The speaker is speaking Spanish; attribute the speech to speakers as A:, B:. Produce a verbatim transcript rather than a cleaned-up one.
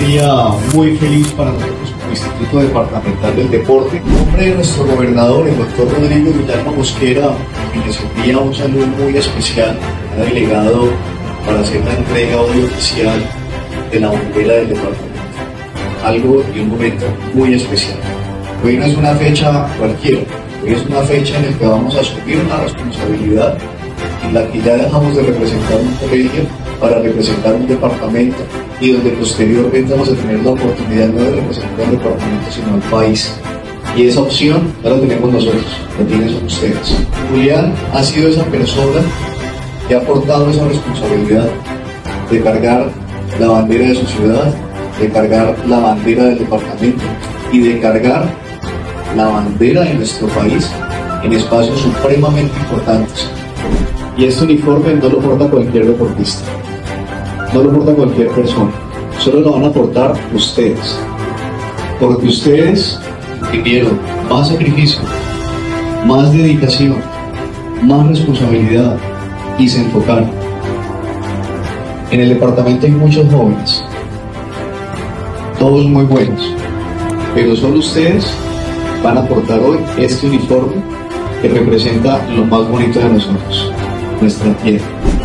A: día muy feliz para nosotros como Instituto Departamental del Deporte. En nombre de nuestro gobernador, el doctor Rodrigo Villalba Mosquera, quien les envía un saludo muy especial, ha delegado para hacer la entrega hoy oficial de la bandera del departamento. Algo y un momento muy especial. Hoy no es una fecha cualquiera, hoy es una fecha en la que vamos a asumir una responsabilidad en la que ya dejamos de representar un colegio para representar un departamento y donde posteriormente vamos a tener la oportunidad no de representar al departamento sino al país. Y esa opción ya la tenemos nosotros, la tienen ustedes. Julián ha sido esa persona que ha aportado esa responsabilidad de cargar la bandera de su ciudad, de cargar la bandera del departamento y de cargar la bandera de nuestro país en espacios supremamente importantes. Y este uniforme no lo porta cualquier deportista, no lo porta cualquier persona, solo lo van a portar ustedes, porque ustedes tuvieron más sacrificio, más dedicación, más responsabilidad y se enfocaron. En el departamento hay muchos jóvenes, todos muy buenos, pero solo ustedes van a portar hoy este uniforme que representa lo más bonito de nosotros, nuestra tierra.